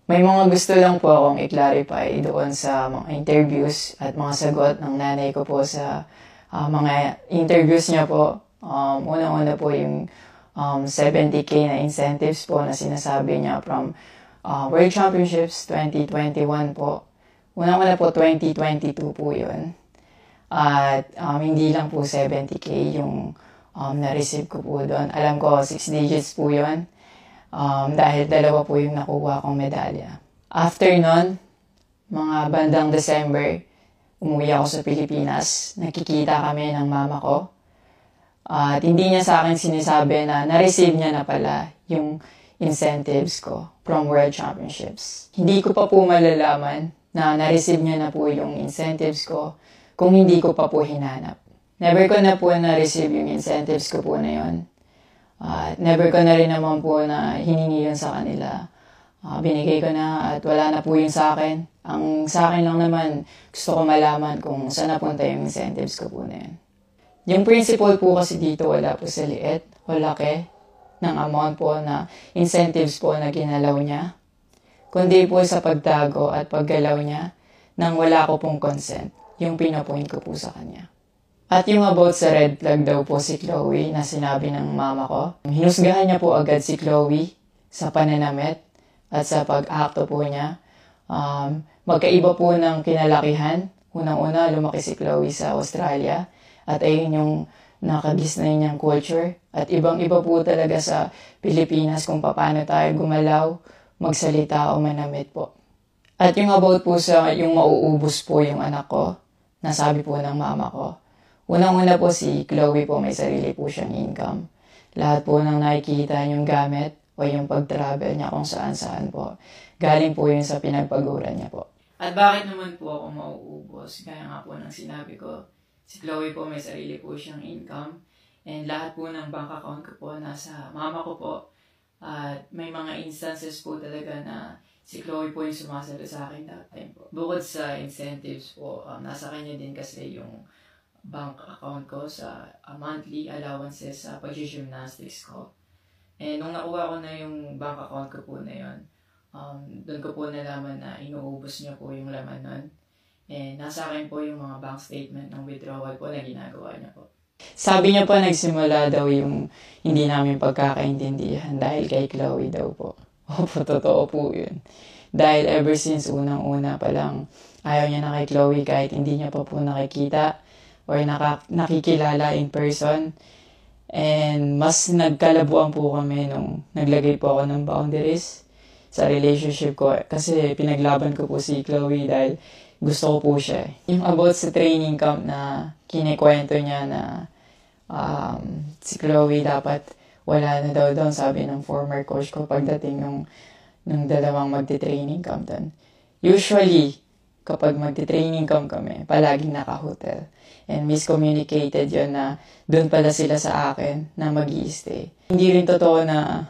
May mga gusto lang po akong i-clarify doon sa mga interviews at mga sagot ng nanay ko po sa mga interviews niya po. Unang-una po yung 70K na incentives po na sinasabi niya from World Championships 2021 po. Unang-una po 2022 po yun. At hindi lang po 70K yung na-receive ko po doon. Alam ko 6 digits po yun. Dahil dalawa po yung nakuha kong medalya. After nun, mga bandang December, umuwi ako sa Pilipinas. Nakikita kami ng mama ko. At hindi niya sa akin sinasabi na na-receive niya na pala yung incentives ko from World Championships. Hindi ko pa po malalaman na na-receive niya na po yung incentives ko kung hindi ko pa po hinanap. Never ko na po na-receive yung incentives ko po na yun. Never ko na rin naman po na hiningi yun sa kanila. Binigay ko na at wala na po yun sa akin. Ang sa akin lang naman, gusto ko malaman kung saan napunta yung incentives ko po na yun. Yung principle po kasi dito wala po sa liit o laki ng amount po na incentives po na ginalaw niya. Kundi po sa pagtago at paggalaw niya nang wala ko pong consent, yung pinapoint ko po sa kanya. At yung about sa red flag daw po si Chloe na sinabi ng mama ko, hinusgahan niya po agad si Chloe sa pananamit at sa pag-acto po niya. Magkaiba po ng kinalakihan. Unang-una, lumaki si Chloe sa Australia at ayun yung nakagisnay niyang culture. At ibang-iba po talaga sa Pilipinas kung paano tayo gumalaw, magsalita o manamit po. At yung about po sa yung mauubos po yung anak ko, nasabi po ng mama ko. Unang-una po si Chloe po may sarili po siyang income. Lahat po ng nakikita yung gamit o yung pag-travel niya kung saan-saan po. Galing po yun sa pinagpaguran niya po. At bakit naman po ako mauubos? Kaya nga po nang sinabi ko, si Chloe po may sarili po siyang income. And lahat po ng bank account ko po nasa mama ko po. At may mga instances po talaga na si Chloe po yung sumasalo sa akin that time po. Bukod sa incentives po, nasa kanya din kasi yung bank account ko sa monthly allowances sa pag-gymnastics ko. And nung nakuha ko na yung bank account ko po na yun, doon ko po nalaman na inuubos niya po yung laman nun. And nasa akin po yung mga bank statement ng withdrawal po na ginagawa niya po. Sabi niya po nagsimula daw yung hindi namin pagkakaintindihan dahil kay Chloe daw po. Opo, totoo po yun. Dahil ever since unang-una pa lang, ayaw niya na kay Chloe kahit hindi niya pa po nakikita or nakikilala in person. And mas nagkalabuan po kami nung naglagay po ako ng boundaries sa relationship ko. Kasi pinaglaban ko po si Chloe dahil gusto ko po siya. Yung about sa training camp na kinikwento niya na si Chloe dapat wala na daw doon, sabi ng former coach ko pagdating nung dalawang magti-training camp doon. Usually, kapag magti-training camp kami, palaging naka-hotel. And miscommunicated yun na doon pala sila sa akin na mag-i-stay. Hindi rin totoo na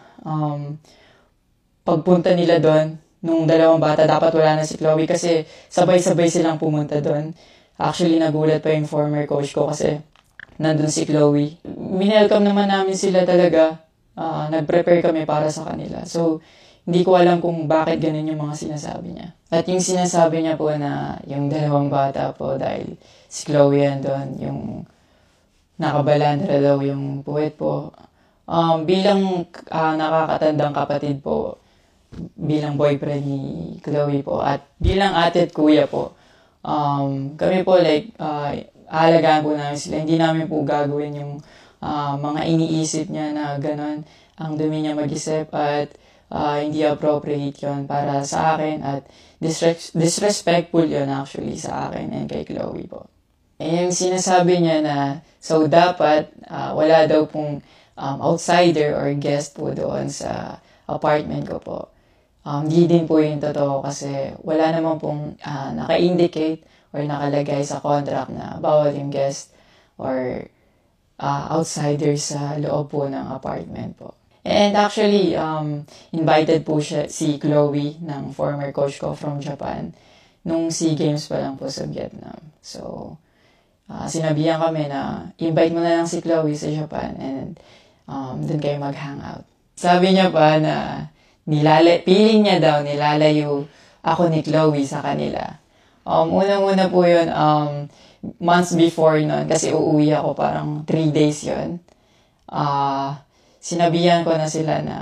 pagpunta nila doon, nung dalawang bata, dapat wala na si Chloe kasi sabay-sabay silang pumunta doon. Actually, nagulat pa yung former coach ko kasi nandun si Chloe. Minelcome naman namin sila talaga. Nag-prepare kami para sa kanila. So, hindi ko alam kung bakit ganun yung mga sinasabi niya. At yung sinasabi niya po na yung dalawang bata po dahil si Chloe andun, yung nakabalandra daw yung puwet po. Bilang nakakatandang kapatid po, bilang boyfriend ni Chloe po, at bilang ate at kuya po, kami po aalagaan po namin sila. Hindi namin po gagawin yung mga iniisip niya na gano'n. Ang dumi niya mag-isip at hindi appropriate yun para sa akin at disrespectful yun actually sa akin and kay Chloe po. And yung sinasabi niya na so dapat wala daw pong outsider or guest po doon sa apartment ko po. Di din po yung totoo kasi wala naman pong naka-indicate or nakalagay sa contract na bawal yung guest or outsider sa loob po ng apartment po. And actually, invited po si Chloe ng former coach ko from Japan nung SEA Games pa lang po sa Vietnam. So, sinabihan kami na invite mo na lang si Chloe sa Japan and doon kayo mag-hangout. Sabi niya pa na feeling niya daw, nilalayo ako ni Chloe sa kanila. Unang-una po yun, months before nun, kasi uuwi ako parang 3 days yun. Sinabihan ko na sila na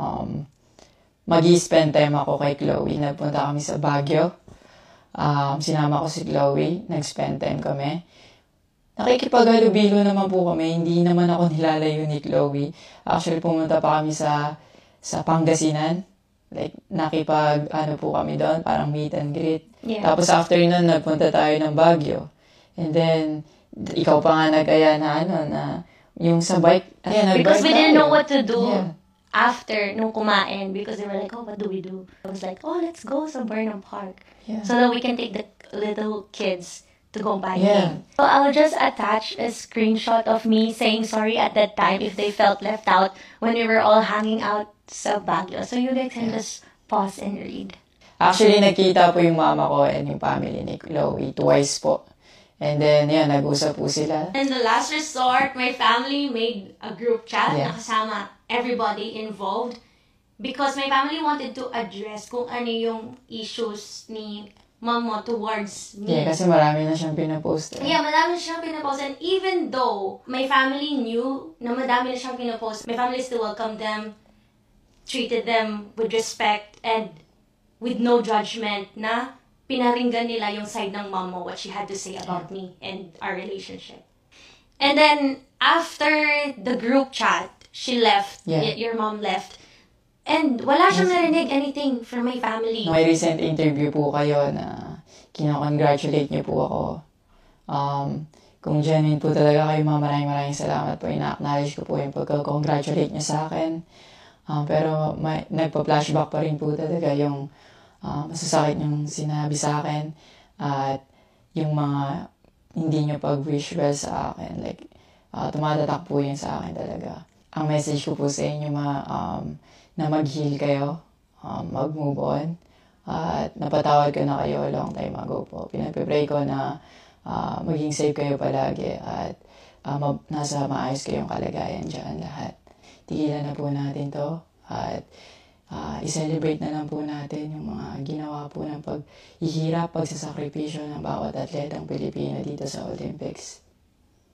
mag-i-spend time ako kay Chloe. Nagpunta kami sa Baguio. Sinama ko si Chloe, nag-spend time kami. Nakikipaghalubilo naman po kami, hindi naman ako nilalayo ni Chloe. Actually, pumunta pa kami sa Pangasinan. Like, po kami doon, parang meet and greet. Yeah. Tapos after nun, nagpunta tayo ng Baguio. And then, ikaw pa nga nag-aya na yung sa bike, because we didn't know what to do. Yeah. After nung kumain, because they were like, oh, what do we do? I was like, oh, let's go sa Burnham Park. Yeah. So that we can take the little kids to go buy Yeah. game. So I'll just attach a screenshot of me saying sorry at that time if they felt left out when we were all hanging out sa Baguio. So you guys can just pause and read. Actually, nakita po yung mama ko and yung family ni Chloe twice po. And then, nag-usap po sila. In the last resort, my family made a group chat Yeah. na kasama everybody involved because my family wanted to address kung ano yung issues ni mama towards me. Yeah, kasi marami na siyang pinapost. Yeah, madami na siyang pinapost. And even though my family knew na madami na siyang pinapost, my family still welcomed them, treated them with respect, and with no judgment na pinaringgan nila yung side ng mom mo, what she had to say about me and our relationship. And then, after the group chat, she left, your mom left, and wala siyang narinig anything from my family. May recent interview po kayo na kinakongratulate niyo po ako. Kung genuine po talaga kayo, maraming salamat po. Ina-acknowledge ko po yung pagka-congratulate niyo sa akin. Pero nagpa-flashback pa rin po talaga yung masasakit yung sinabi sa akin at yung mga hindi nyo pag-wish well sa akin. Like, tumatatak po yun sa akin talaga. Ang message ko po sa inyo na mag-heal kayo, mag-move on, at napatawad ko na kayo long time ago po. Pinagpipray ko na maging safe kayo palagi at nasa maayos kayong kalagayan dyan lahat. Tigilan na po natin to at i-celebrate na lang po natin yung mga ginawa po ng paghihirap, pagsasakripisyo ng bawat atletang Pilipino dito sa Olympics.